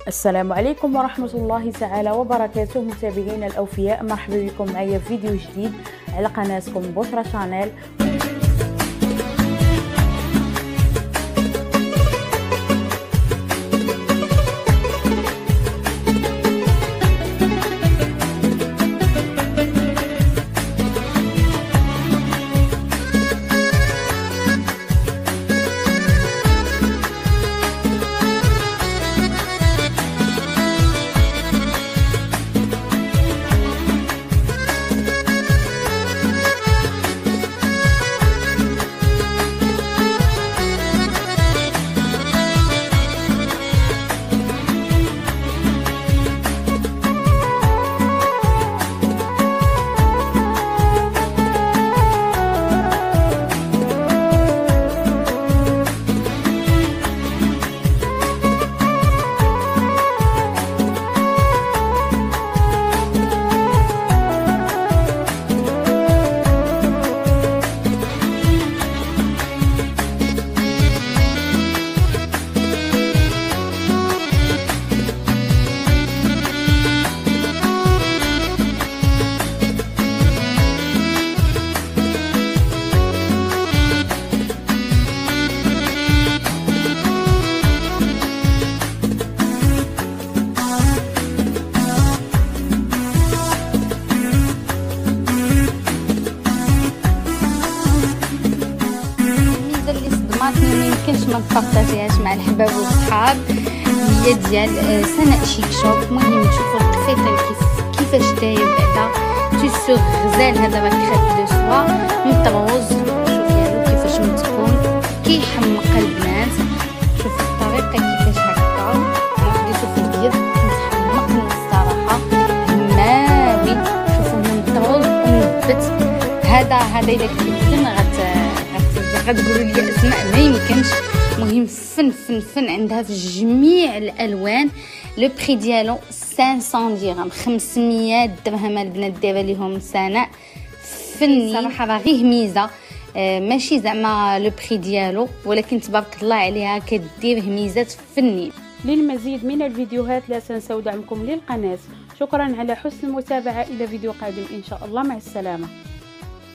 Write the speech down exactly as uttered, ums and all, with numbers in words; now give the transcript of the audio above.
السلام عليكم ورحمة الله تعالى وبركاته. متابعينا الأوفياء، مرحبا بكم معايا في فيديو جديد على قناتكم بشرى شانيل. ما يمكنش ما نبارطاجيهاش مع الحباب والصحاب، هي ديال سناء شيك شوب. المهم نشوفوا القفيطه كيف كيفاش داير بعدا تيسو غزال. هذا راه كريب دو سوا مطروز، شوف ديالو كيفاش متكون كيحمق البنات. شوف الطريقه كيفاش هكا خديتو في اليد متحمق الصراحه ماوي. شوفوا مطروز ومنبت. هذا هذا الا كنت غت غتقولوا لي اسماء ما يمكنش. مهم فن فن فن عندها في جميع الالوان. لو بري ديالو خمسمية درهم، خمسمية درهم البنات دايره ليهم سناء فني صراحه. راه غير ميزه، آه ماشي زعما لو بري ديالو، ولكن تبارك الله عليها كدير ميزات فني. للمزيد من الفيديوهات لا تنسوا دعمكم للقناه. شكرا على حسن المتابعه، الى فيديو قادم ان شاء الله، مع السلامه.